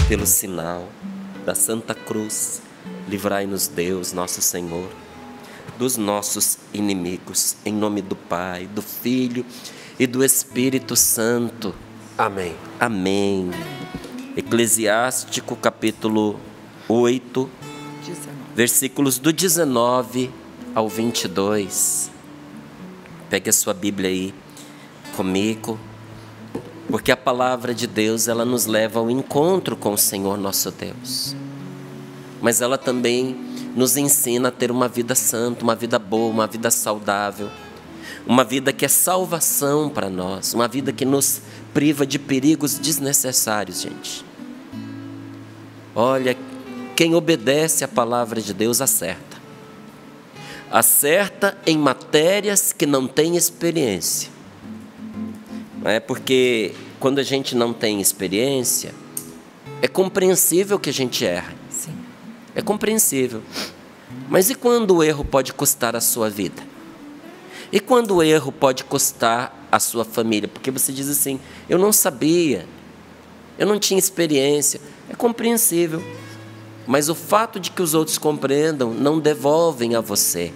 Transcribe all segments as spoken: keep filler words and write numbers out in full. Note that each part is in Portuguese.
pelo sinal da Santa Cruz, livrai-nos Deus, nosso Senhor, dos nossos inimigos, em nome do Pai, do Filho e do Espírito Santo. Amém. Amém. Eclesiástico, capítulo oito, versículos do dezenove ao vinte e dois. Pegue a sua Bíblia aí comigo, porque a palavra de Deus, ela nos leva ao encontro com o Senhor nosso Deus, mas ela também nos ensina a ter uma vida santa, uma vida boa, uma vida saudável, uma vida que é salvação para nós, uma vida que nos priva de perigos desnecessários, gente. Olha, quem obedece à palavra de Deus acerta. Acerta em matérias que não tem experiência. Não é porque quando a gente não tem experiência, é compreensível que a gente erra. Sim. É compreensível. Mas e quando o erro pode custar a sua vida? E quando o erro pode custar a sua família? Porque você diz assim, eu não sabia, eu não tinha experiência. É compreensível. Mas o fato de que os outros compreendam não devolvem a você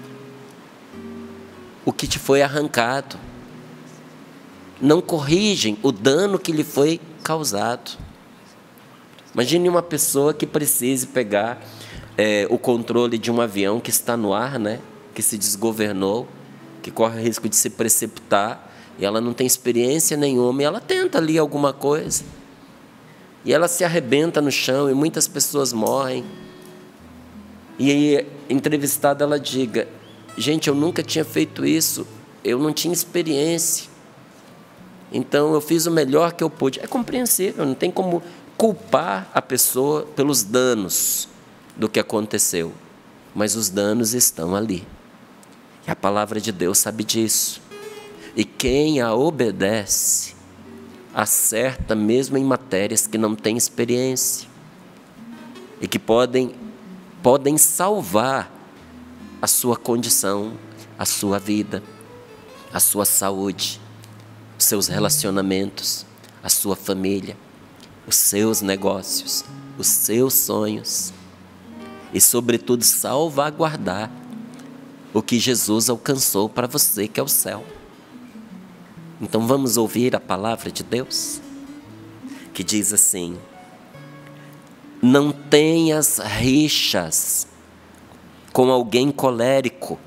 o que te foi arrancado. Não corrigem o dano que lhe foi causado. Imagine uma pessoa que precise pegar é, o controle de um avião que está no ar, né? Que se desgovernou, que corre o risco de se precipitar, e ela não tem experiência nenhuma, e ela tenta ali alguma coisa, e ela se arrebenta no chão, e muitas pessoas morrem. E aí, entrevistada, ela diga, gente, eu nunca tinha feito isso, eu não tinha experiência, então eu fiz o melhor que eu pude. É compreensível, não tem como culpar a pessoa pelos danos do que aconteceu, mas os danos estão ali, e a palavra de Deus sabe disso, e quem a obedece acerta mesmo em matérias que não tem experiência e que podem, podem salvar a sua condição, a sua vida, a sua saúde, os seus relacionamentos, a sua família, os seus negócios, os seus sonhos e, sobretudo, salvaguardar o que Jesus alcançou para você, que é o céu. Então vamos ouvir a palavra de Deus, que diz assim, não tenhas rixas com alguém colérico,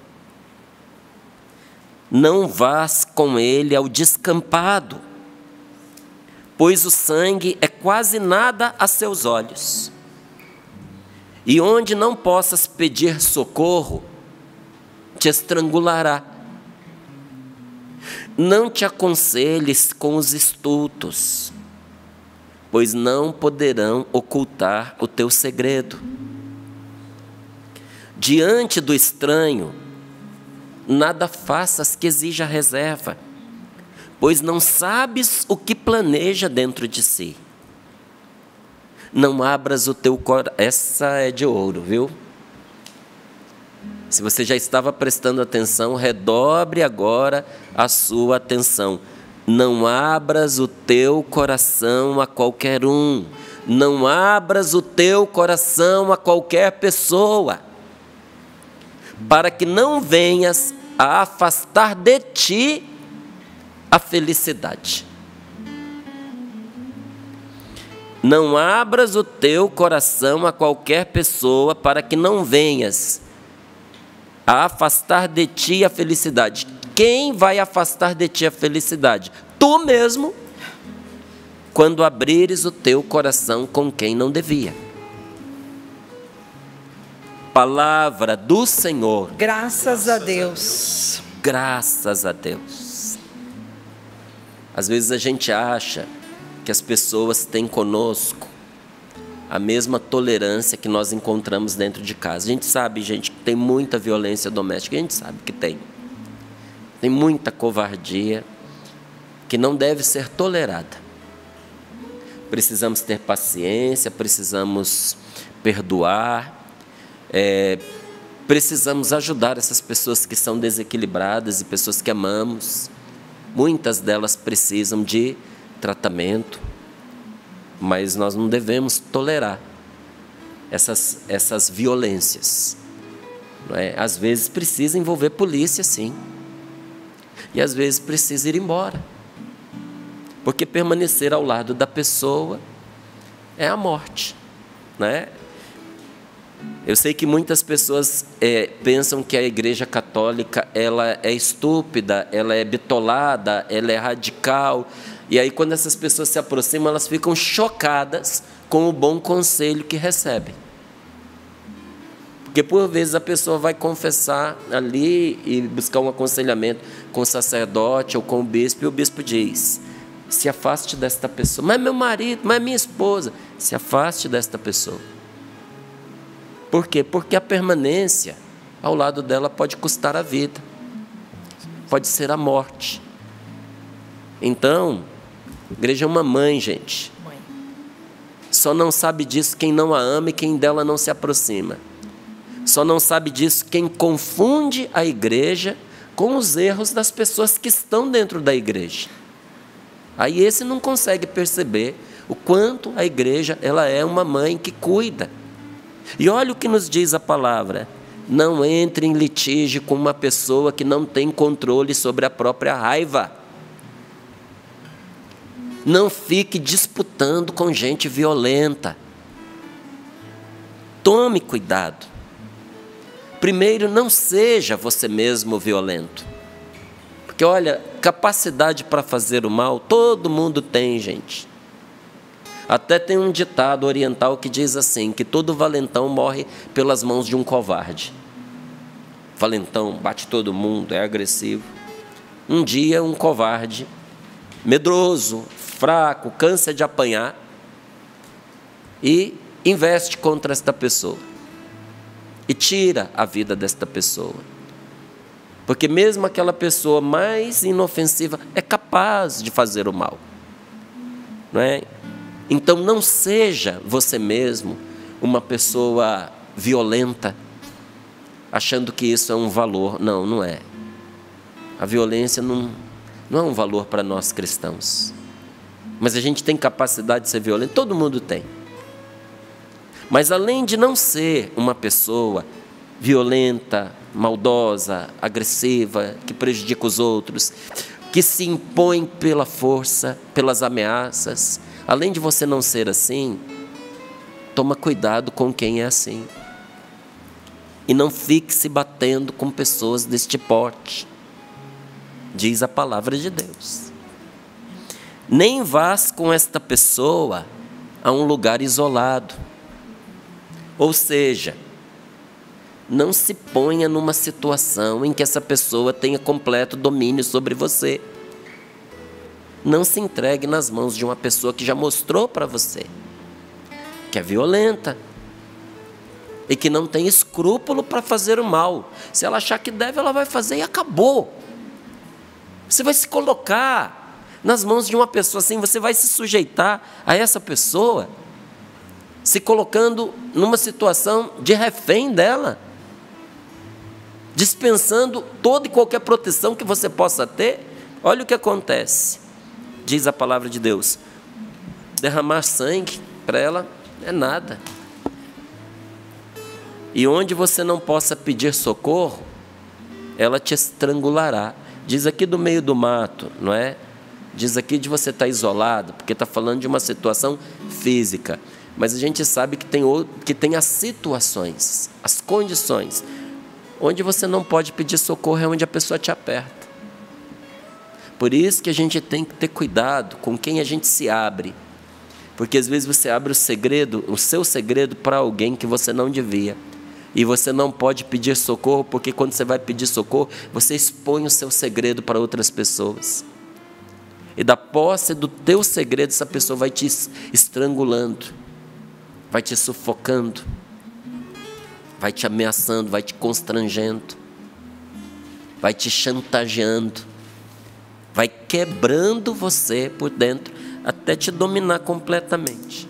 não vás com ele ao descampado, pois o sangue é quase nada a seus olhos, e onde não possas pedir socorro, te estrangulará. Não te aconselhes com os estultos, pois não poderão ocultar o teu segredo. Diante do estranho, nada faças que exija reserva, pois não sabes o que planeja dentro de si. Não abras o teu coração. Essa é de ouro, viu? Se você já estava prestando atenção, redobre agora a sua atenção. Não abras o teu coração a qualquer um. Não abras o teu coração a qualquer pessoa, para que não venhas a afastar de ti a felicidade. Não abras o teu coração a qualquer pessoa, para que não venhas a afastar de ti a felicidade. Quem vai afastar de ti a felicidade? Tu mesmo, quando abrires o teu coração com quem não devia. Palavra do Senhor. Graças a Deus. Graças a Deus. Às vezes a gente acha que as pessoas têm conosco a mesma tolerância que nós encontramos dentro de casa. A gente sabe, gente, que tem muita violência doméstica. A gente sabe que tem. Tem muita covardia que não deve ser tolerada. Precisamos ter paciência, precisamos perdoar, é, precisamos ajudar essas pessoas que são desequilibradas e pessoas que amamos. Muitas delas precisam de tratamento. mas nós não devemos tolerar essas, essas violências. Não é? Às vezes precisa envolver polícia, sim. E às vezes precisa ir embora. Porque permanecer ao lado da pessoa é a morte. Né? Eu sei que muitas pessoas é, pensam que a Igreja Católica ela é estúpida, ela é bitolada, ela é radical. E aí, quando essas pessoas se aproximam, elas ficam chocadas com o bom conselho que recebem. Porque, por vezes, a pessoa vai confessar ali e buscar um aconselhamento com o sacerdote ou com o bispo, e o bispo diz: se afaste desta pessoa. Mas meu marido, mas minha esposa. Se afaste desta pessoa. Por quê? Porque a permanência ao lado dela pode custar a vida. Pode ser a morte. Então, a igreja é uma mãe, gente. Só não sabe disso quem não a ama e quem dela não se aproxima. Só não sabe disso quem confunde a igreja com os erros das pessoas que estão dentro da igreja. Aí esse não consegue perceber o quanto a igreja ela é uma mãe que cuida. E olha o que nos diz a palavra: não entre em litígio com uma pessoa que não tem controle sobre a própria raiva. Não fique disputando com gente violenta. Tome cuidado. Primeiro, não seja você mesmo violento. Porque, olha, capacidade para fazer o mal, todo mundo tem, gente. Até tem um ditado oriental que diz assim, que todo valentão morre pelas mãos de um covarde. Valentão bate todo mundo, é agressivo. Um dia, um covarde, medroso, fraco, cansa de apanhar e investe contra esta pessoa. E tira a vida desta pessoa. Porque mesmo aquela pessoa mais inofensiva é capaz de fazer o mal. Não é? Então não seja você mesmo uma pessoa violenta, achando que isso é um valor. Não, não é. A violência não, não é um valor para nós cristãos. Mas a gente tem capacidade de ser violento, todo mundo tem. Mas além de não ser uma pessoa violenta, maldosa, agressiva, que prejudica os outros, que se impõe pela força, pelas ameaças, além de você não ser assim, toma cuidado com quem é assim. E não fique se batendo com pessoas deste porte, diz a palavra de Deus. Nem vás com esta pessoa a um lugar isolado. Ou seja, não se ponha numa situação em que essa pessoa tenha completo domínio sobre você. Não se entregue nas mãos de uma pessoa que já mostrou para você que é violenta e que não tem escrúpulo para fazer o mal. Se ela achar que deve, ela vai fazer e acabou. Você vai se colocar nas mãos de uma pessoa assim, você vai se sujeitar a essa pessoa, se colocando numa situação de refém dela, dispensando toda e qualquer proteção que você possa ter. Olha o que acontece, diz a palavra de Deus: derramar sangue para ela é nada. E onde você não possa pedir socorro, ela te estrangulará. Diz aqui do meio do mato, não é? Diz aqui de você estar isolado, porque está falando de uma situação física. Mas a gente sabe que tem, que tem as situações, as condições, onde você não pode pedir socorro, é onde a pessoa te aperta. Por isso que a gente tem que ter cuidado com quem a gente se abre. Porque às vezes você abre o segredo, o seu segredo para alguém que você não devia. E você não pode pedir socorro, porque quando você vai pedir socorro, você expõe o seu segredo para outras pessoas. E da posse do teu segredo, essa pessoa vai te estrangulando, vai te sufocando, vai te ameaçando, vai te constrangendo, vai te chantageando, vai quebrando você por dentro até te dominar completamente.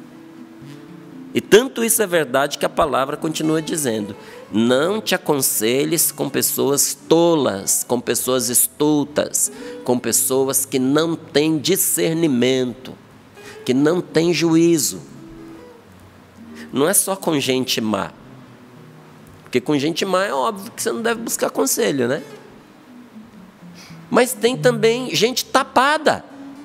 E tanto isso é verdade que a palavra continua dizendo: não te aconselhes com pessoas tolas, com pessoas estultas, com pessoas que não têm discernimento, que não tem juízo. Não é só com gente má. Porque com gente má é óbvio que você não deve buscar conselho, né? Mas tem também gente tapada.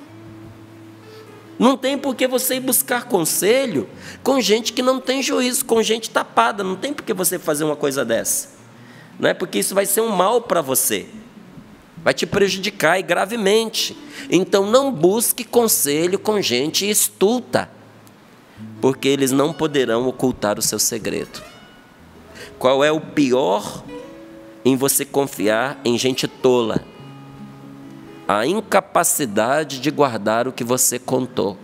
Não tem por que você ir buscar conselho com gente que não tem juízo, com gente tapada. Não tem por que você fazer uma coisa dessa. Não é porque isso vai ser um mal para você. Vai te prejudicar e gravemente. Então não busque conselho com gente estulta, porque eles não poderão ocultar o seu segredo. Qual é o pior em você confiar em gente tola? A incapacidade de guardar o que você contou.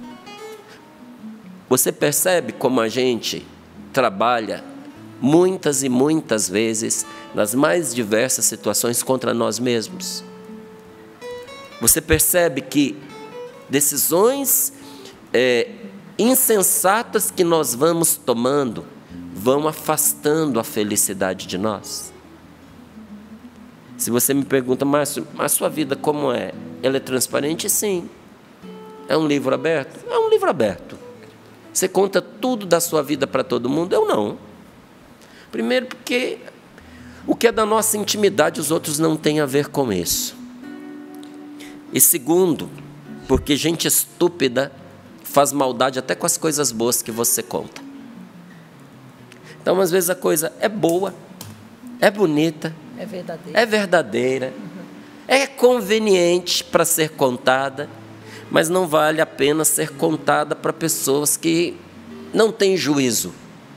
Você percebe como a gente trabalha muitas e muitas vezes nas mais diversas situações contra nós mesmos? Você percebe que decisões é, insensatas que nós vamos tomando vão afastando a felicidade de nós? Se você me pergunta, Márcio, a sua vida como é? Ela é transparente? Sim. É um livro aberto? É um livro aberto. Você conta tudo da sua vida para todo mundo? Eu não. Primeiro porque o que é da nossa intimidade, os outros não têm a ver com isso. E segundo, porque gente estúpida faz maldade até com as coisas boas que você conta. Então, às vezes a coisa é boa, é bonita, é verdadeira, é, verdadeira, uhum. é conveniente para ser contada, mas não vale a pena ser contada para pessoas que não têm juízo,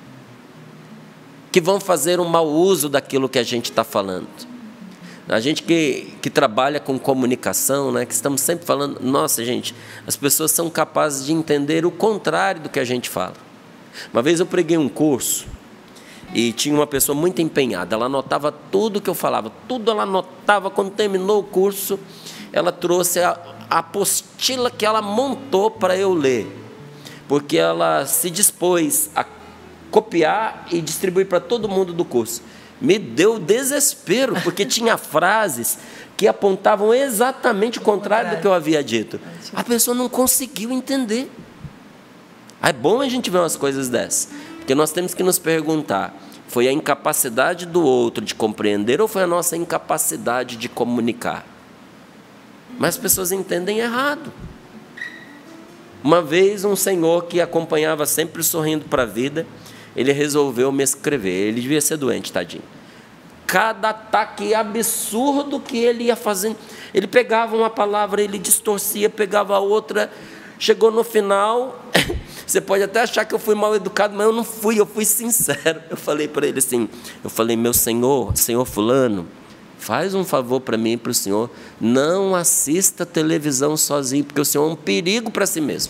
que vão fazer um mau uso daquilo que a gente está falando. A gente que, que trabalha com comunicação, né, que estamos sempre falando, nossa gente, as pessoas são capazes de entender o contrário do que a gente fala. Uma vez eu preguei um curso e tinha uma pessoa muito empenhada, ela anotava tudo que eu falava, tudo ela anotava. Quando terminou o curso, ela trouxe a, a apostila que ela montou para eu ler, porque ela se dispôs a copiar e distribuir para todo mundo do curso. Me deu desespero, porque tinha frases que apontavam exatamente o contrário do que eu havia dito. A pessoa não conseguiu entender. É bom a gente ver umas coisas dessas, porque nós temos que nos perguntar, foi a incapacidade do outro de compreender ou foi a nossa incapacidade de comunicar? Mas as pessoas entendem errado. Uma vez um senhor que acompanhava sempre sorrindo para a vida, ele resolveu me escrever. Ele devia ser doente, tadinho. Cada ataque absurdo que ele ia fazendo, ele pegava uma palavra, ele distorcia, pegava outra. Chegou no final, você pode até achar que eu fui mal educado, mas eu não fui, eu fui sincero. Eu falei para ele assim, eu falei, meu senhor, senhor fulano, faz um favor para mim e para o senhor, não assista televisão sozinho, porque o senhor é um perigo para si mesmo.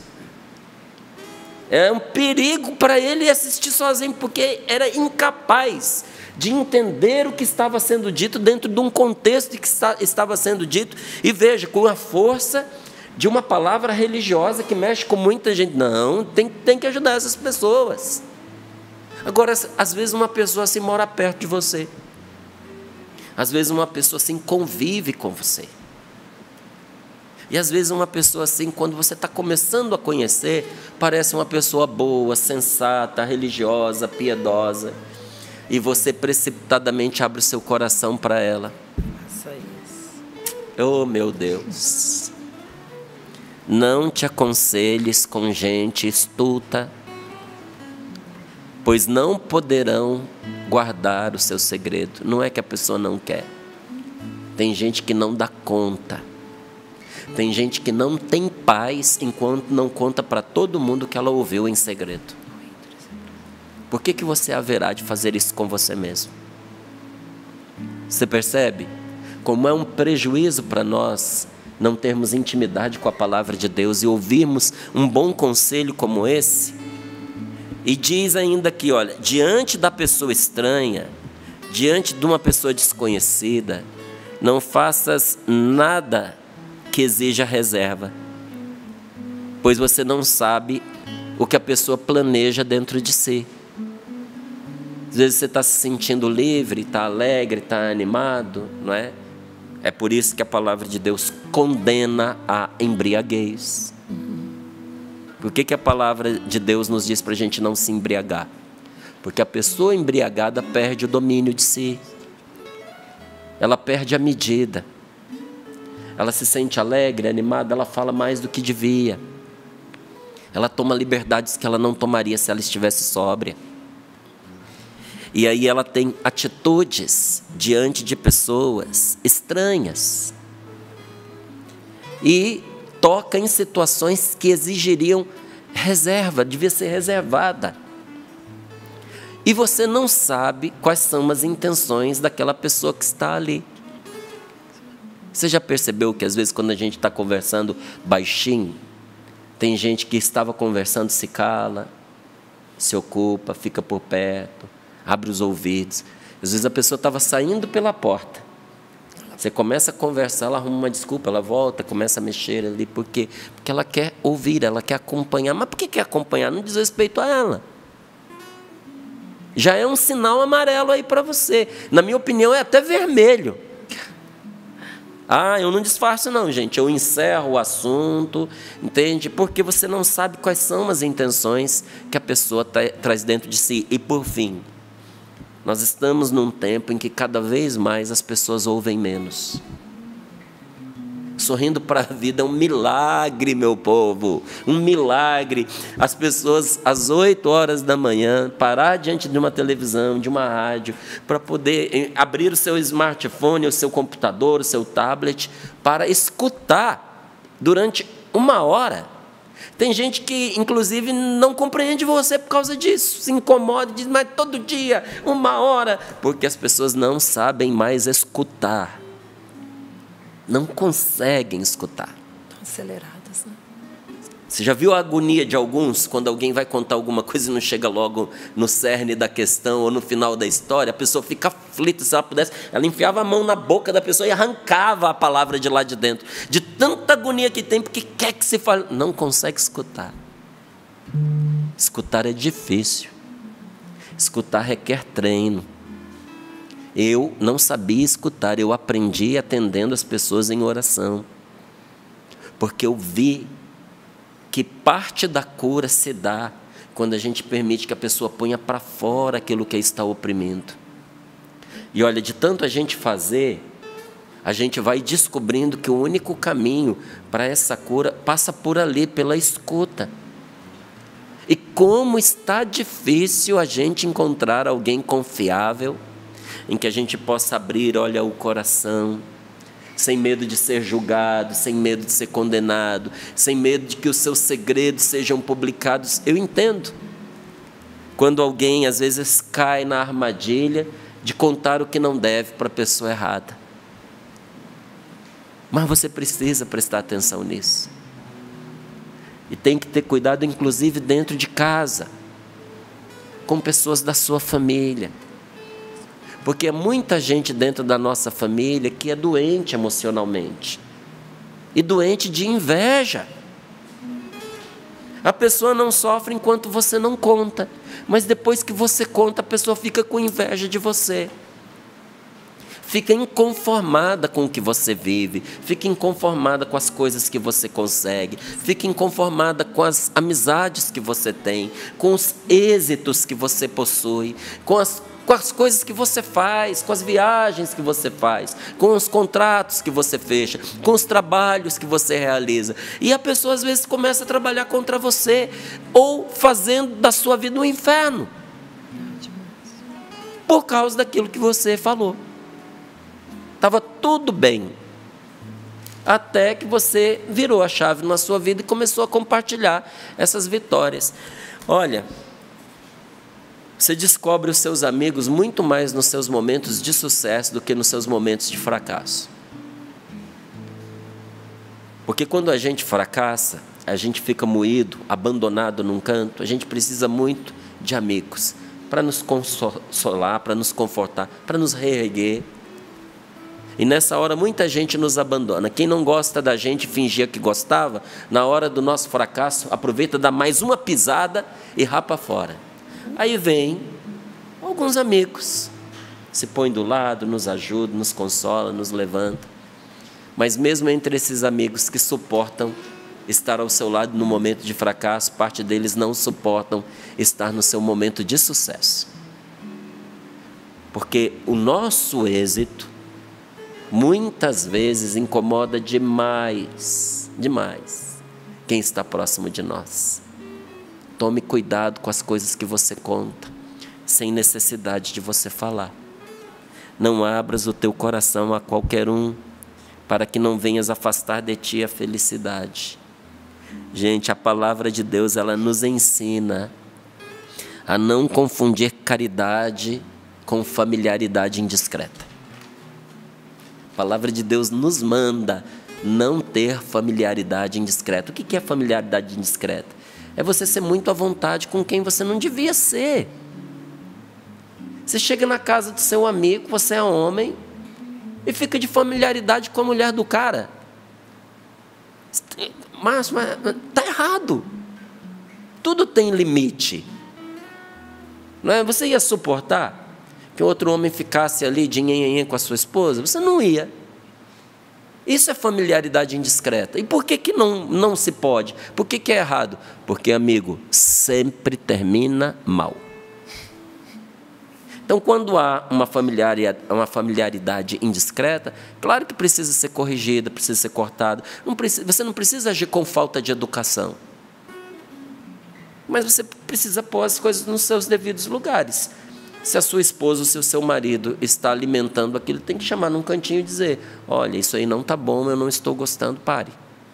É um perigo para ele assistir sozinho, porque era incapaz de entender o que estava sendo dito dentro de um contexto que estava sendo dito. E veja, com a força de uma palavra religiosa que mexe com muita gente. Não, tem, tem que ajudar essas pessoas. Agora, às vezes uma pessoa assim mora perto de você. Às vezes uma pessoa assim convive com você. E às vezes uma pessoa assim, quando você está começando a conhecer, parece uma pessoa boa, sensata, religiosa, piedosa, e você precipitadamente abre o seu coração para ela. Faça isso. Oh, meu Deus! Não te aconselhes com gente estulta, pois não poderão guardar o seu segredo. Não é que a pessoa não quer. Tem gente que não dá conta. Tem gente que não tem paz enquanto não conta para todo mundo que ela ouviu em segredo. Por que que você haverá de fazer isso com você mesmo? Você percebe como é um prejuízo para nós não termos intimidade com a palavra de Deus e ouvirmos um bom conselho como esse? E diz ainda que, olha, diante da pessoa estranha, diante de uma pessoa desconhecida, não faças nada que exija reserva, pois você não sabe o que a pessoa planeja dentro de si. Às vezes você está se sentindo livre, está alegre, está animado, não é? É por isso que a palavra de Deus condena a embriaguez. Por que que a palavra de Deus nos diz para a gente não se embriagar? Porque a pessoa embriagada perde o domínio de si. Ela perde a medida. Ela se sente alegre, animada, ela fala mais do que devia. Ela toma liberdades que ela não tomaria se ela estivesse sóbria. E aí ela tem atitudes diante de pessoas estranhas. E toca em situações que exigiriam reserva, devia ser reservada. E você não sabe quais são as intenções daquela pessoa que está ali. Você já percebeu que às vezes quando a gente está conversando baixinho, tem gente que estava conversando, se cala, se ocupa, fica por perto, abre os ouvidos. Às vezes a pessoa estava saindo pela porta. Você começa a conversar, ela arruma uma desculpa, ela volta, começa a mexer ali. Por quê? Porque ela quer ouvir, ela quer acompanhar. Mas por que quer acompanhar? Não diz respeito a ela. Já é um sinal amarelo aí para você. Na minha opinião, é até vermelho. Ah, eu não disfarço não, gente. Eu encerro o assunto, entende? Porque você não sabe quais são as intenções que a pessoa tra- traz dentro de si. E, por fim, nós estamos num tempo em que cada vez mais as pessoas ouvem menos. Sorrindo para a vida é um milagre, meu povo, um milagre. As pessoas, às oito horas da manhã, parar diante de uma televisão, de uma rádio, para poder abrir o seu smartphone, o seu computador, o seu tablet, para escutar durante uma hora. Tem gente que, inclusive, não compreende você por causa disso, se incomoda, diz, mas todo dia, uma hora, porque as pessoas não sabem mais escutar. Não conseguem escutar. Estão aceleradas, né? Você já viu a agonia de alguns quando alguém vai contar alguma coisa e não chega logo no cerne da questão ou no final da história? A pessoa fica aflita. Se ela pudesse, ela enfiava a mão na boca da pessoa e arrancava a palavra de lá de dentro. De tanta agonia que tem, porque quer que se fale. Não consegue escutar. Escutar é difícil. Escutar requer treino. Eu não sabia escutar, eu aprendi atendendo as pessoas em oração. Porque eu vi que parte da cura se dá quando a gente permite que a pessoa ponha para fora aquilo que a está oprimindo. E olha, de tanto a gente fazer, a gente vai descobrindo que o único caminho para essa cura passa por ali, pela escuta. E como está difícil a gente encontrar alguém confiável, em que a gente possa abrir, olha, o coração, sem medo de ser julgado, sem medo de ser condenado, sem medo de que os seus segredos sejam publicados. Eu entendo quando alguém, às vezes, cai na armadilha de contar o que não deve para a pessoa errada. Mas você precisa prestar atenção nisso. E tem que ter cuidado, inclusive, dentro de casa, com pessoas da sua família. Porque é muita gente dentro da nossa família que é doente emocionalmente. E doente de inveja. A pessoa não sofre enquanto você não conta. Mas depois que você conta, a pessoa fica com inveja de você. Fica inconformada com o que você vive. Fica inconformada com as coisas que você consegue. Fica inconformada com as amizades que você tem. Com os êxitos que você possui. Com as com as coisas que você faz, com as viagens que você faz, com os contratos que você fecha, com os trabalhos que você realiza. E a pessoa às vezes começa a trabalhar contra você, ou fazendo da sua vida um inferno, por causa daquilo que você falou. Estava tudo bem, até que você virou a chave na sua vida e começou a compartilhar essas vitórias. Olha, você descobre os seus amigos muito mais nos seus momentos de sucesso do que nos seus momentos de fracasso. Porque quando a gente fracassa, a gente fica moído, abandonado num canto, a gente precisa muito de amigos para nos consolar, para nos confortar, para nos reerguer. E nessa hora muita gente nos abandona. Quem não gosta da gente, fingia que gostava, na hora do nosso fracasso, aproveita, dá mais uma pisada e rapa fora. Aí vem alguns amigos, se põem do lado, nos ajudam, nos consolam, nos levantam. Mas mesmo entre esses amigos que suportam estar ao seu lado no momento de fracasso, parte deles não suportam estar no seu momento de sucesso. Porque o nosso êxito, muitas vezes, incomoda demais, demais, quem está próximo de nós. Tome cuidado com as coisas que você conta, sem necessidade de você falar. Não abras o teu coração a qualquer um, para que não venhas afastar de ti a felicidade. Gente, a palavra de Deus, ela nos ensina a não confundir caridade com familiaridade indiscreta. A palavra de Deus nos manda não ter familiaridade indiscreta. O que é familiaridade indiscreta? É você ser muito à vontade com quem você não devia ser. Você chega na casa do seu amigo, você é homem, e fica de familiaridade com a mulher do cara. Mas está errado. Tudo tem limite. Não é? Você ia suportar que outro homem ficasse ali de nhenhenhen com a sua esposa? Você não ia. Isso é familiaridade indiscreta. E por que, que não, não se pode? Por que, que é errado? Porque, amigo, sempre termina mal. Então, quando há uma familiaridade, uma familiaridade indiscreta, claro que precisa ser corrigida, precisa ser cortada. Não precisa, você não precisa agir com falta de educação. Mas você precisa pôr as coisas nos seus devidos lugares. Se a sua esposa ou se o seu marido está alimentando aquilo, tem que chamar num cantinho e dizer: olha, isso aí não está bom, eu não estou gostando, pare.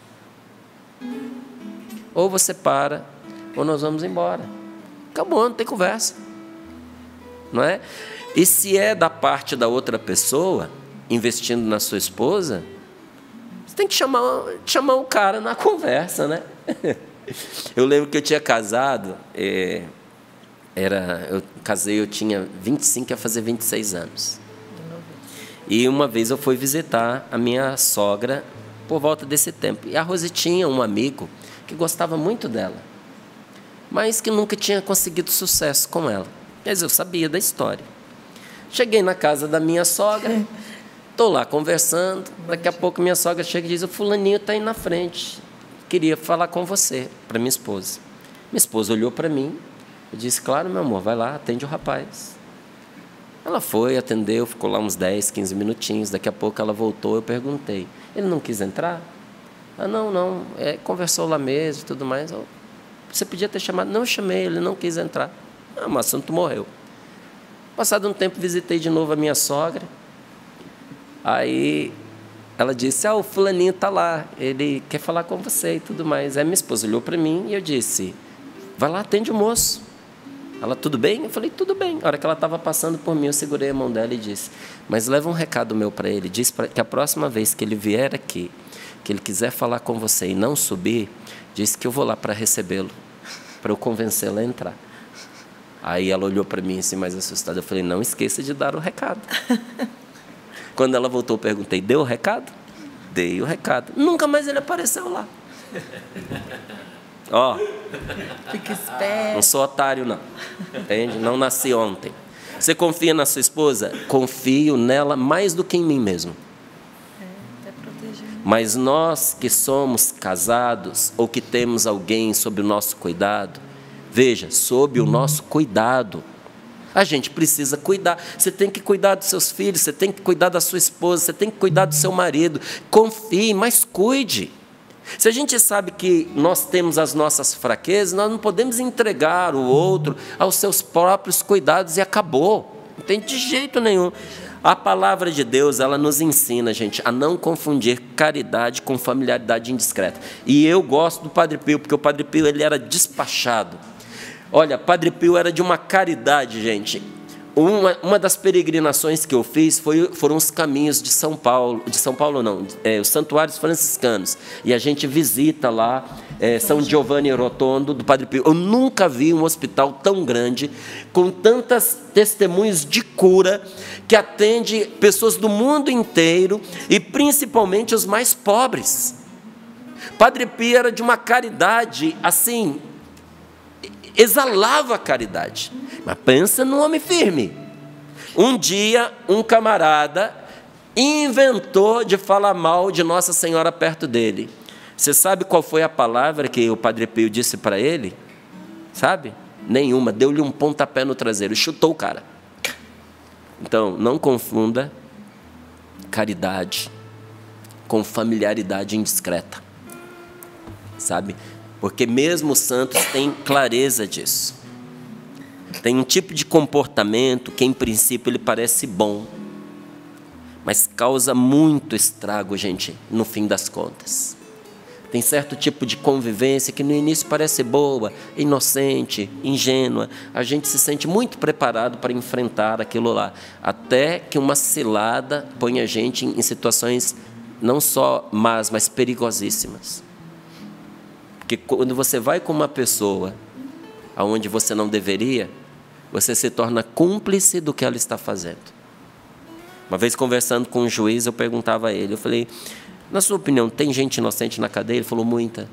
Ou você para, ou nós vamos embora. Acabou, não tem conversa. Não é? E se é da parte da outra pessoa, investindo na sua esposa, você tem que chamar, chamar o cara na conversa, né? Eu lembro que eu tinha casado, é, era, eu casei, eu tinha vinte e cinco, ia fazer vinte e seis anos. E uma vez eu fui visitar a minha sogra por volta desse tempo. E a Rose tinha um amigo que gostava muito dela, mas que nunca tinha conseguido sucesso com ela. Mas eu sabia da história. Cheguei na casa da minha sogra, estou lá conversando, daqui a pouco minha sogra chega e diz: o fulaninho está aí na frente, queria falar com você, para minha esposa. Minha esposa olhou para mim, eu disse: claro, meu amor, vai lá, atende o rapaz. Ela foi, atendeu, ficou lá uns dez, quinze minutinhos, daqui a pouco ela voltou, eu perguntei: ele não quis entrar? Ah, não, não, é, conversou lá mesmo e tudo mais. Eu, você podia ter chamado? Não, eu chamei, ele não quis entrar. Ah, o assunto morreu. Passado um tempo, visitei de novo a minha sogra. Aí ela disse: ah, o fulaninho está lá, ele quer falar com você e tudo mais. Aí minha esposa olhou para mim e eu disse: vai lá, atende o moço. Ela: tudo bem? Eu falei: tudo bem. A hora que ela estava passando por mim, eu segurei a mão dela e disse: mas leva um recado meu para ele. Diz pra, que a próxima vez que ele vier aqui, que ele quiser falar com você e não subir, diz que eu vou lá para recebê-lo, para eu convencê-lo a entrar. Aí ela olhou para mim assim, mais assustada. Eu falei: não esqueça de dar o recado. Quando ela voltou, eu perguntei: deu o recado? Dei o recado. Nunca mais ele apareceu lá. Ó, fica esperto. Não sou otário, não. Entende? Não nasci ontem. Você confia na sua esposa? Confio nela mais do que em mim mesmo. É, até proteger. Mas nós que somos casados ou que temos alguém sob o nosso cuidado, veja, sob o nosso cuidado, a gente precisa cuidar. Você tem que cuidar dos seus filhos, você tem que cuidar da sua esposa, você tem que cuidar do seu marido. Confie, mas cuide. Se a gente sabe que nós temos as nossas fraquezas, nós não podemos entregar o outro aos seus próprios cuidados e acabou. Não tem de jeito nenhum. A palavra de Deus, ela nos ensina, gente, a não confundir caridade com familiaridade indiscreta. E eu gosto do Padre Pio, porque o Padre Pio, ele era despachado. Olha, Padre Pio era de uma caridade, gente. Uma, uma das peregrinações que eu fiz foi, foram os caminhos de São Paulo, de São Paulo não, é, os santuários franciscanos. E a gente visita lá é, São Giovanni Rotondo, do Padre Pio. Eu nunca vi um hospital tão grande, com tantas testemunhos de cura, que atende pessoas do mundo inteiro, e principalmente os mais pobres. Padre Pio era de uma caridade, assim, exalava a caridade. Mas pensa num homem firme. Um dia, um camarada inventou de falar mal de Nossa Senhora perto dele. Você sabe qual foi a palavra que o Padre Pio disse para ele? Sabe? Nenhuma. Deu-lhe um pontapé no traseiro, chutou o cara. Então, não confunda caridade com familiaridade indiscreta. Sabe? Porque mesmo os santos têm clareza disso. Tem um tipo de comportamento que, em princípio, ele parece bom, mas causa muito estrago, gente, no fim das contas. Tem certo tipo de convivência que no início parece boa, inocente, ingênua. A gente se sente muito preparado para enfrentar aquilo lá, até que uma cilada põe a gente em situações não só más, mas perigosíssimas. Porque quando você vai com uma pessoa aonde você não deveria, você se torna cúmplice do que ela está fazendo. Uma vez conversando com um juiz, eu perguntava a ele, eu falei, na sua opinião, tem gente inocente na cadeia? Ele falou, muita.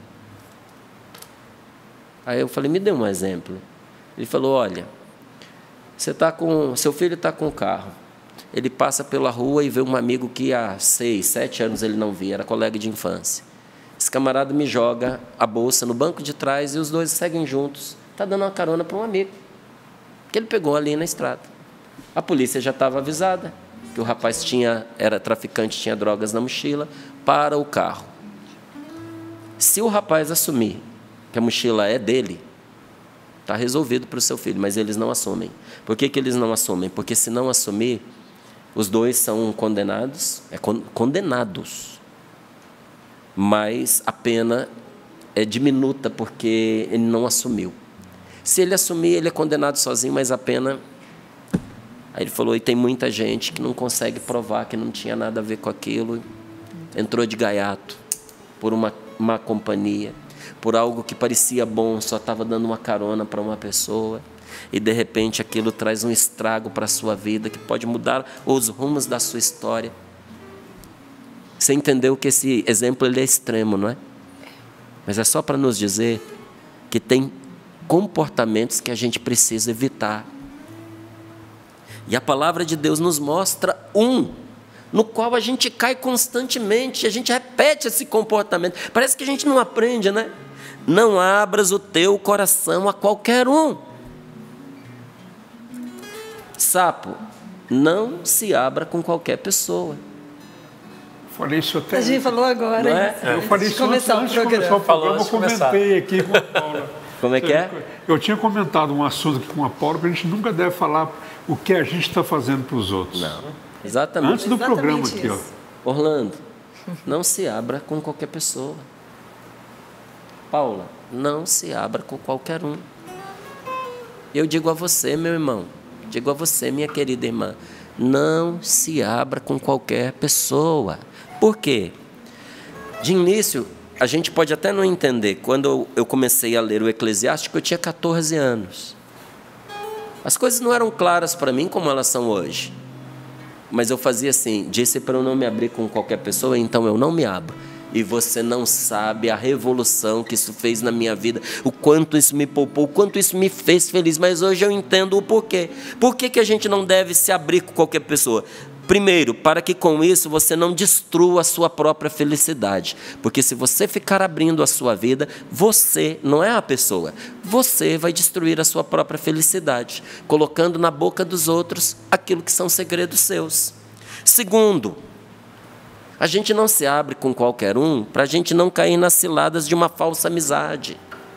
Aí eu falei, me dê um exemplo. Ele falou, olha, você tá com, seu filho está com o carro, ele passa pela rua e vê um amigo que há seis, sete anos ele não via, era colega de infância. Esse camarada me joga a bolsa no banco de trás e os dois seguem juntos. Está dando uma carona para um amigo que ele pegou ali na estrada. A polícia já estava avisada que o rapaz tinha, era traficante, tinha drogas na mochila, para o carro. Se o rapaz assumir que a mochila é dele, está resolvido para o seu filho, mas eles não assumem. Por que que eles não assumem? Porque se não assumir, os dois são condenados, é con condenados, mas a pena é diminuta porque ele não assumiu. Se ele assumir, ele é condenado sozinho, mas a pena... Aí ele falou, e tem muita gente que não consegue provar que não tinha nada a ver com aquilo, entrou de gaiato por uma má companhia, por algo que parecia bom, só estava dando uma carona para uma pessoa, e de repente aquilo traz um estrago para a sua vida, que pode mudar os rumos da sua história. Você entendeu que esse exemplo ele é extremo, não é? Mas é só para nos dizer que tem comportamentos que a gente precisa evitar. E a palavra de Deus nos mostra um, no qual a gente cai constantemente, a gente repete esse comportamento. Parece que a gente não aprende, né? Não abras o teu coração a qualquer um. Sapo, não se abra com qualquer pessoa. Falei isso até... A gente falou agora. Não é? É, eu falei isso antes, antes de começar o programa, eu comentei aqui com a Paula. Como é que é? Eu tinha comentado um assunto aqui com a Paula, que a gente nunca deve falar o que a gente está fazendo para os outros. Não, exatamente. Antes do Exatamente programa aqui, ó. isso. Orlando, não se abra com qualquer pessoa. Paula, não se abra com qualquer um. Eu digo a você, meu irmão, digo a você, minha querida irmã, não se abra com qualquer pessoa. Por quê? De início, a gente pode até não entender. Quando eu comecei a ler o Eclesiástico, eu tinha quatorze anos. As coisas não eram claras para mim como elas são hoje. Mas eu fazia assim, disse para eu não me abrir com qualquer pessoa, então eu não me abro. E você não sabe a revolução que isso fez na minha vida, o quanto isso me poupou, o quanto isso me fez feliz. Mas hoje eu entendo o porquê. Por que que a gente não deve se abrir com qualquer pessoa? Primeiro, para que com isso você não destrua a sua própria felicidade. Porque se você ficar abrindo a sua vida, você, não é a pessoa, você vai destruir a sua própria felicidade, colocando na boca dos outros aquilo que são segredos seus. Segundo, a gente não se abre com qualquer um para a gente não cair nas ciladas de uma falsa amizade.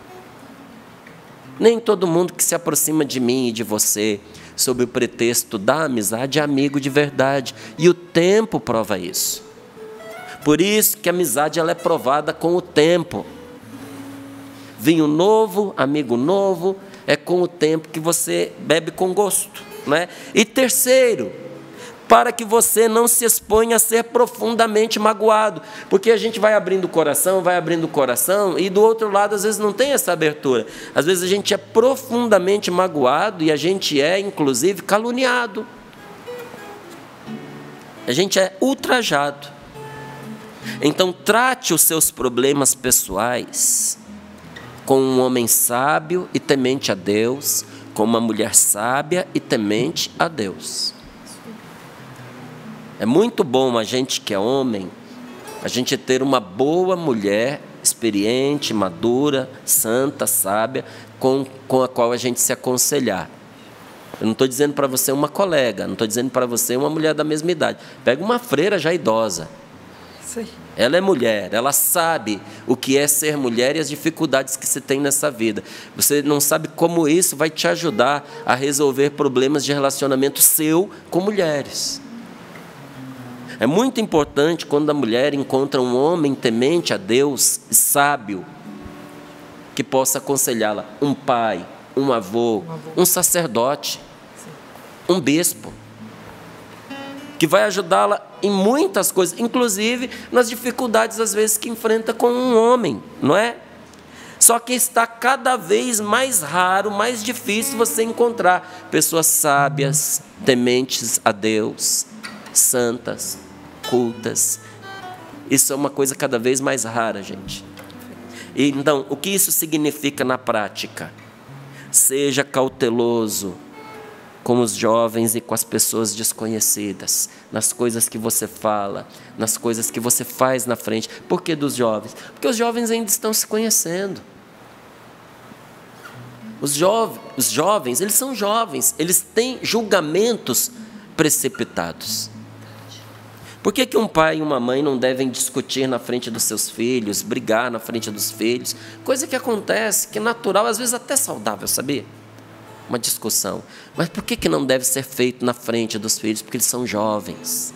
Nem todo mundo que se aproxima de mim e de você sob o pretexto da amizade, é amigo de verdade. E o tempo prova isso. Por isso que a amizade ela é provada com o tempo. Vinho novo, amigo novo, é com o tempo que você bebe com gosto, né? E terceiro, para que você não se exponha a ser profundamente magoado. Porque a gente vai abrindo o coração, vai abrindo o coração, e do outro lado, às vezes, não tem essa abertura. Às vezes, a gente é profundamente magoado e a gente é, inclusive, caluniado. A gente é ultrajado. Então, trate os seus problemas pessoais com um homem sábio e temente a Deus, com uma mulher sábia e temente a Deus. É muito bom a gente que é homem, a gente ter uma boa mulher experiente, madura, santa, sábia, com, com a qual a gente se aconselhar. Eu não estou dizendo para você uma colega, não estou dizendo para você uma mulher da mesma idade. Pega uma freira já idosa. Sim. Ela é mulher, ela sabe o que é ser mulher e as dificuldades que se tem nessa vida. Você não sabe como isso vai te ajudar a resolver problemas de relacionamento seu com mulheres. É muito importante quando a mulher encontra um homem temente a Deus e sábio, que possa aconselhá-la, um pai, um avô, um sacerdote, um bispo, que vai ajudá-la em muitas coisas, inclusive nas dificuldades às vezes que enfrenta com um homem, não é? Só que está cada vez mais raro, mais difícil você encontrar pessoas sábias, tementes a Deus, santas, cultas. Isso é uma coisa cada vez mais rara, gente. E, então, o que isso significa na prática? Seja cauteloso com os jovens e com as pessoas desconhecidas, nas coisas que você fala, nas coisas que você faz na frente. Por que dos jovens? Porque os jovens ainda estão se conhecendo. Os, jove, os jovens, eles são jovens, eles têm julgamentos precipitados. Por que que um pai e uma mãe não devem discutir na frente dos seus filhos, brigar na frente dos filhos? Coisa que acontece, que é natural, às vezes até saudável, sabia? Uma discussão. Mas por que que não deve ser feito na frente dos filhos? Porque eles são jovens.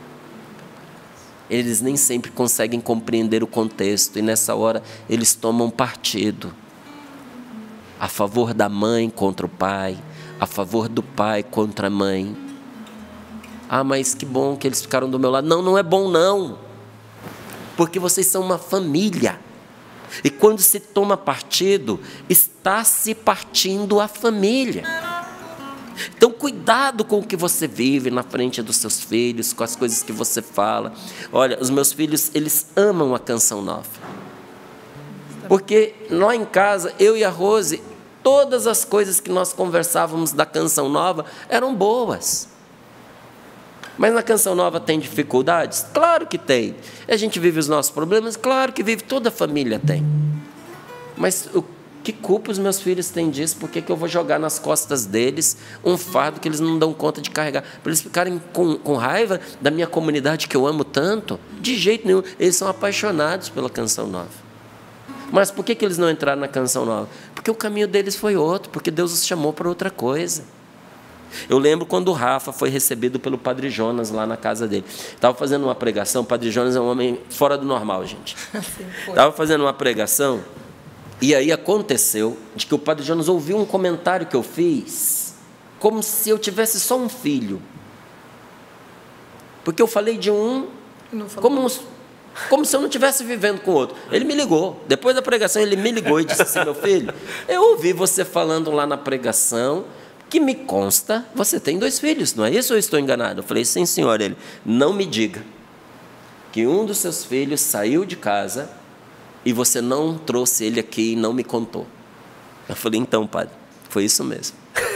Eles nem sempre conseguem compreender o contexto e nessa hora eles tomam partido. A favor da mãe contra o pai, a favor do pai contra a mãe. Ah, mas que bom que eles ficaram do meu lado. Não, não é bom não. Porque vocês são uma família. E quando se toma partido, está se partindo a família. Então, cuidado com o que você vive na frente dos seus filhos, com as coisas que você fala. Olha, os meus filhos, eles amam a Canção Nova. Porque lá em casa, eu e a Rose, todas as coisas que nós conversávamos da Canção Nova eram boas. Mas na Canção Nova tem dificuldades? Claro que tem. A gente vive os nossos problemas? Claro que vive, toda a família tem. Mas o que culpa os meus filhos têm disso? Por que que eu vou jogar nas costas deles um fardo que eles não dão conta de carregar? Para eles ficarem com, com raiva da minha comunidade que eu amo tanto? De jeito nenhum. Eles são apaixonados pela Canção Nova. Mas por que que eles não entraram na Canção Nova? Porque o caminho deles foi outro, porque Deus os chamou para outra coisa. Eu lembro quando o Rafa foi recebido pelo Padre Jonas lá na casa dele. Estava fazendo uma pregação, o Padre Jonas é um homem fora do normal, gente. Estava fazendo uma pregação, e aí aconteceu de que o Padre Jonas ouviu um comentário que eu fiz, como se eu tivesse só um filho. Porque eu falei de um, como, como se eu não estivesse vivendo com o outro. Ele me ligou, depois da pregação ele me ligou e disse assim, meu filho, eu ouvi você falando lá na pregação, que me consta, você tem dois filhos, não é isso ou eu estou enganado? Eu falei, sim, senhor. Ele, não me diga que um dos seus filhos saiu de casa e você não trouxe ele aqui e não me contou. Eu falei, então, padre, foi isso mesmo.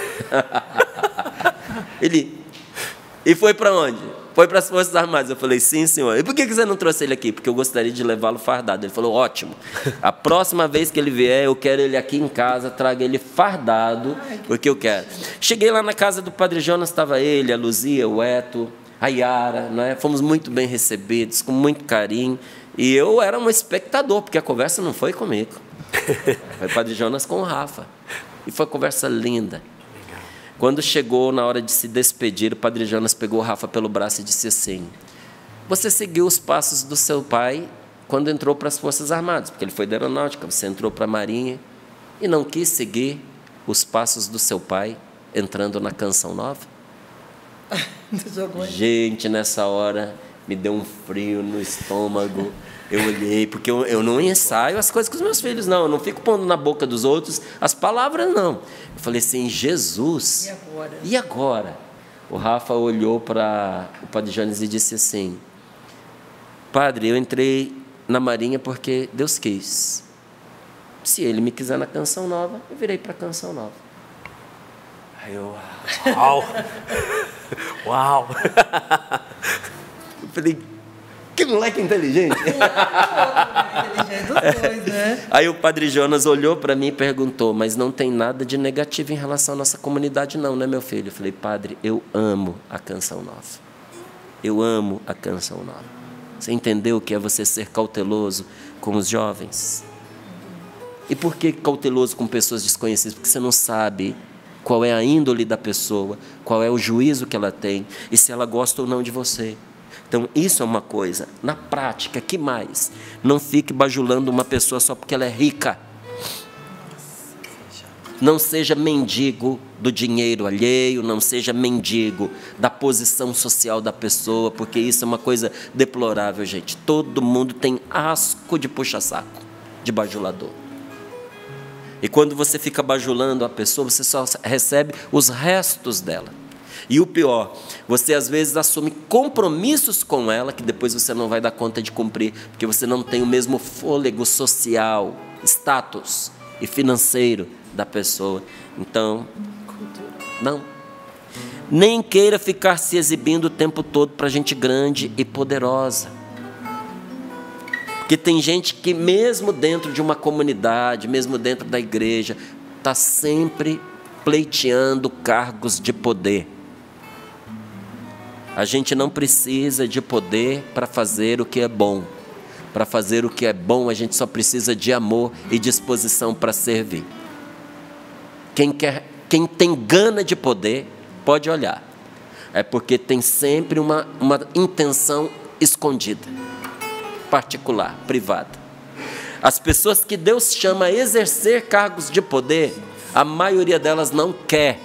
Ele, e foi para onde? Foi para as Forças Armadas. Eu falei, sim, senhor. E por que você não trouxe ele aqui? Porque eu gostaria de levá-lo fardado. Ele falou, ótimo. A próxima vez que ele vier, eu quero ele aqui em casa, traga ele fardado, porque eu quero. Cheguei lá na casa do Padre Jonas, estava ele, a Luzia, o Eto, a Yara, não é? Fomos muito bem recebidos, com muito carinho. E eu era um espectador, porque a conversa não foi comigo. Foi o Padre Jonas com o Rafa. E foi uma conversa linda. Quando chegou na hora de se despedir, o Padre Jonas pegou o Rafa pelo braço e disse assim, você seguiu os passos do seu pai quando entrou para as Forças Armadas, porque ele foi da Aeronáutica, você entrou para a Marinha, e não quis seguir os passos do seu pai entrando na Canção Nova? Gente, nessa hora me deu um frio no estômago. Eu olhei, porque eu, eu não ensaio as coisas com os meus filhos, não. Eu não fico pondo na boca dos outros as palavras, não. Eu falei assim, Jesus, e agora? E agora? O Rafa olhou para o Padre Jonas e disse assim, padre, eu entrei na Marinha porque Deus quis. Se ele me quiser na Canção Nova, eu virei para a Canção Nova. Aí eu, uau! Uau! Eu falei, Que moleque inteligente. Inteligente dos dois, né? Aí o Padre Jonas olhou para mim e perguntou, mas não tem nada de negativo em relação à nossa comunidade não, né, meu filho? Eu falei, Padre, eu amo a Canção Nova. Eu amo a Canção Nova. Você entendeu o que é você ser cauteloso com os jovens? E por que cauteloso com pessoas desconhecidas? Porque você não sabe qual é a índole da pessoa, qual é o juízo que ela tem e se ela gosta ou não de você. Então, isso é uma coisa. Na prática, que mais? Não fique bajulando uma pessoa só porque ela é rica. Não seja mendigo do dinheiro alheio, não seja mendigo da posição social da pessoa, porque isso é uma coisa deplorável, gente. Todo mundo tem asco de puxa-saco, de bajulador. E quando você fica bajulando a pessoa, você só recebe os restos dela. E o pior, você às vezes assume compromissos com ela que depois você não vai dar conta de cumprir, porque você não tem o mesmo fôlego social, status e financeiro da pessoa. Então, não. Nem queira ficar se exibindo o tempo todo para gente grande e poderosa. Porque tem gente que mesmo dentro de uma comunidade, mesmo dentro da igreja, está sempre pleiteando cargos de poder. A gente não precisa de poder para fazer o que é bom. Para fazer o que é bom, a gente só precisa de amor e disposição para servir. Quem quer, quem tem gana de poder, pode olhar. É porque tem sempre uma, uma intenção escondida, particular, privada. As pessoas que Deus chama a exercer cargos de poder, a maioria delas não quer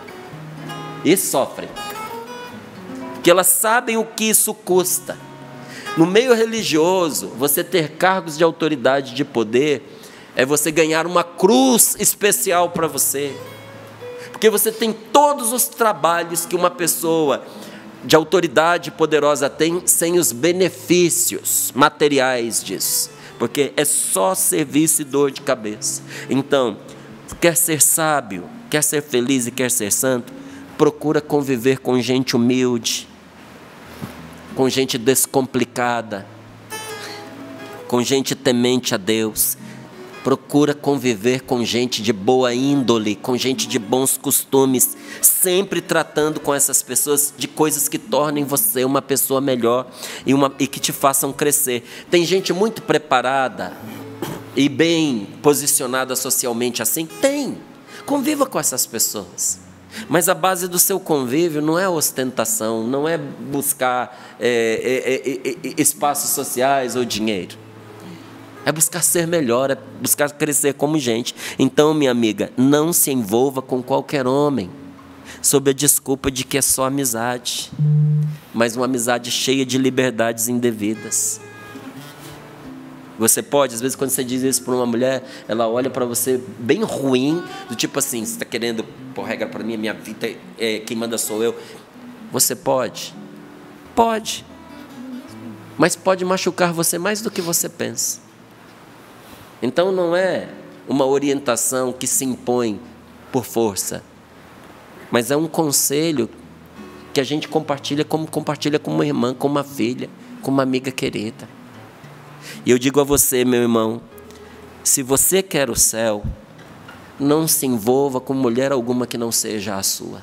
e sofrem. Porque elas sabem o que isso custa. No meio religioso, você ter cargos de autoridade, de poder, é você ganhar uma cruz especial para você. Porque você tem todos os trabalhos que uma pessoa de autoridade poderosa tem, sem os benefícios materiais disso. Porque é só serviço e dor de cabeça. Então, quer ser sábio, quer ser feliz e quer ser santo, procura conviver com gente humilde, com gente descomplicada, com gente temente a Deus. Procura conviver com gente de boa índole, com gente de bons costumes, sempre tratando com essas pessoas de coisas que tornem você uma pessoa melhor e, uma, e que te façam crescer. Tem gente muito preparada e bem posicionada socialmente assim? Tem. Conviva com essas pessoas. Mas a base do seu convívio não é ostentação, não é buscar é, é, é, é, espaços sociais ou dinheiro. É buscar ser melhor, é buscar crescer como gente. Então, minha amiga, não se envolva com qualquer homem, sob a desculpa de que é só amizade, mas uma amizade cheia de liberdades indevidas. Você pode, às vezes, quando você diz isso para uma mulher, ela olha para você bem ruim, do tipo assim, você está querendo pôr regra para mim, a minha vida, é, quem manda sou eu. Você pode? Pode. Mas pode machucar você mais do que você pensa. Então não é uma orientação que se impõe por força, mas é um conselho que a gente compartilha como compartilha com uma irmã, com uma filha, com uma amiga querida. E eu digo a você, meu irmão, se você quer o céu, não se envolva com mulher alguma que não seja a sua.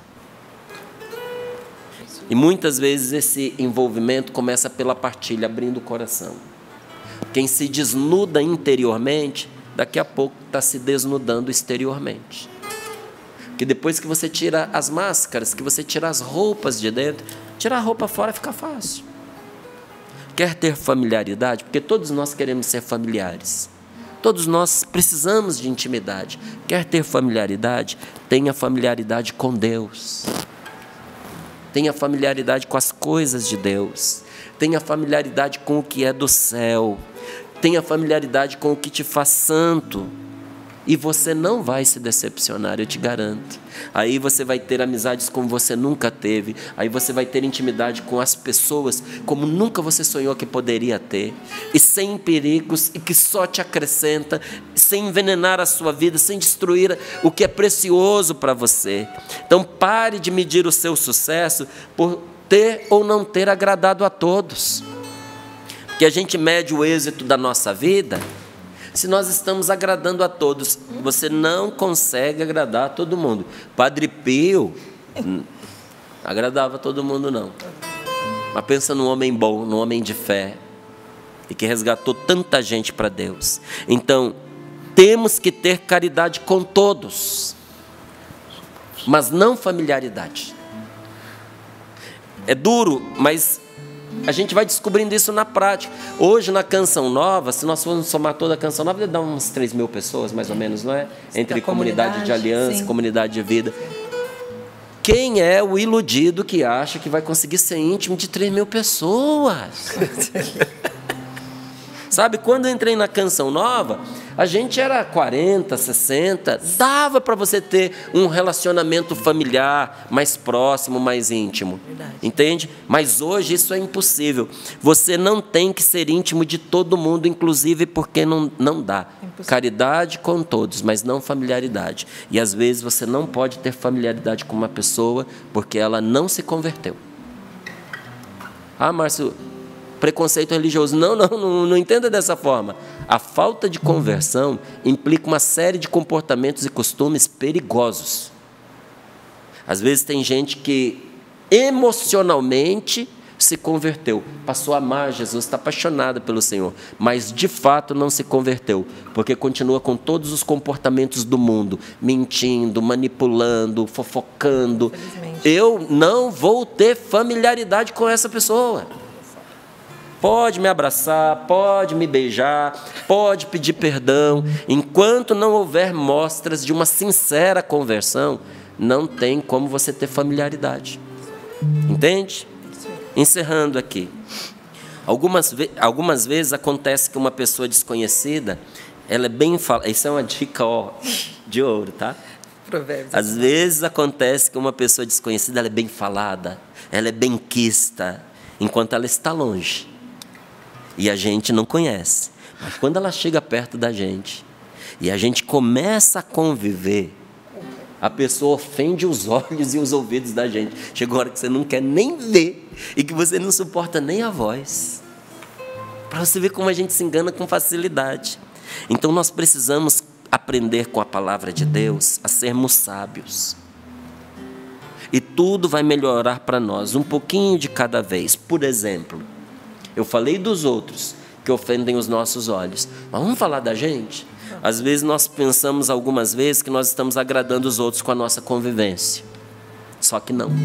E muitas vezes esse envolvimento começa pela partilha, abrindo o coração. Quem se desnuda interiormente, daqui a pouco está se desnudando exteriormente. Porque depois que você tira as máscaras, que você tira as roupas de dentro, tirar a roupa fora fica fácil. Quer ter familiaridade? Porque todos nós queremos ser familiares. Todos nós precisamos de intimidade. Quer ter familiaridade? Tenha familiaridade com Deus. Tenha familiaridade com as coisas de Deus. Tenha familiaridade com o que é do céu. Tenha familiaridade com o que te faz santo. E você não vai se decepcionar, eu te garanto. Aí você vai ter amizades como você nunca teve. Aí você vai ter intimidade com as pessoas como nunca você sonhou que poderia ter. E sem perigos, e que só te acrescenta, sem envenenar a sua vida, sem destruir o que é precioso para você. Então pare de medir o seu sucesso por ter ou não ter agradado a todos. que a gente mede o êxito da nossa vida se nós estamos agradando a todos. Você não consegue agradar a todo mundo. Padre Pio não agradava a todo mundo, não. Mas pensa num homem bom, num homem de fé, e que resgatou tanta gente para Deus. Então, temos que ter caridade com todos, mas não familiaridade. É duro, mas a gente vai descobrindo isso na prática. Hoje, na Canção Nova, se nós formos somar toda a Canção Nova, deve dar uns três mil pessoas, mais ou menos, não é? Entre comunidade, comunidade de aliança, sim, comunidade de vida. Quem é o iludido que acha que vai conseguir ser íntimo de três mil pessoas? Sabe, quando eu entrei na Canção Nova, a gente era quarenta, sessenta, dava para você ter um relacionamento familiar mais próximo, mais íntimo. Verdade. Entende? Mas hoje isso é impossível. Você não tem que ser íntimo de todo mundo, inclusive porque não, não dá. É caridade com todos, mas não familiaridade. E às vezes você não pode ter familiaridade com uma pessoa porque ela não se converteu. Ah, Márcio, preconceito religioso. Não, não, não, não entenda dessa forma. A falta de conversão implica uma série de comportamentos e costumes perigosos. Às vezes tem gente que emocionalmente se converteu, passou a amar Jesus, está apaixonada pelo Senhor, mas de fato não se converteu, porque continua com todos os comportamentos do mundo, mentindo, manipulando, fofocando. Eu não vou ter familiaridade com essa pessoa. Pode me abraçar, pode me beijar, pode pedir perdão. Enquanto não houver mostras de uma sincera conversão, não tem como você ter familiaridade. Entende? Encerrando aqui. Algumas, ve algumas vezes acontece que uma pessoa desconhecida, ela é bem falada. Isso é uma dica, ó, de ouro, tá? Provérbios. Às vezes acontece que uma pessoa desconhecida, ela é bem falada, ela é benquista, enquanto ela está longe. E a gente não conhece. Mas quando ela chega perto da gente e a gente começa a conviver, a pessoa ofende os olhos e os ouvidos da gente. Chega uma hora que você não quer nem ver e que você não suporta nem a voz. Para você ver como a gente se engana com facilidade. Então nós precisamos aprender com a palavra de Deus a sermos sábios. E tudo vai melhorar para nós, um pouquinho de cada vez. Por exemplo, eu falei dos outros que ofendem os nossos olhos. Mas vamos falar da gente? Às vezes nós pensamos algumas vezes que nós estamos agradando os outros com a nossa convivência. Só que não.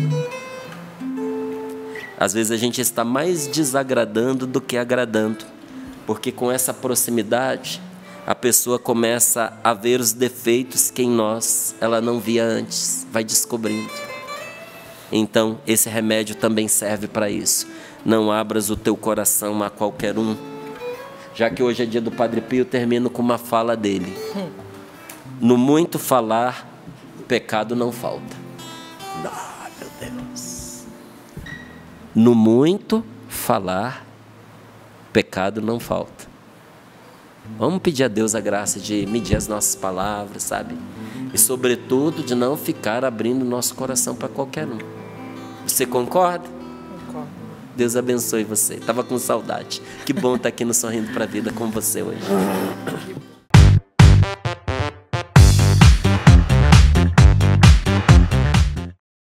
Às vezes a gente está mais desagradando do que agradando. Porque com essa proximidade, a pessoa começa a ver os defeitos que em nós ela não via antes. Vai descobrindo. Então, esse remédio também serve para isso. Não abras o teu coração a qualquer um. Já que hoje é dia do Padre Pio, eu termino com uma fala dele. No muito falar, pecado não falta. Ah, meu Deus. No muito falar, pecado não falta. Vamos pedir a Deus a graça de medir as nossas palavras, sabe? E sobretudo de não ficar abrindo nosso coração para qualquer um. Você concorda? Concordo. Deus abençoe você. Estava com saudade. Que bom estar aqui no Sorrindo para a Vida com você hoje.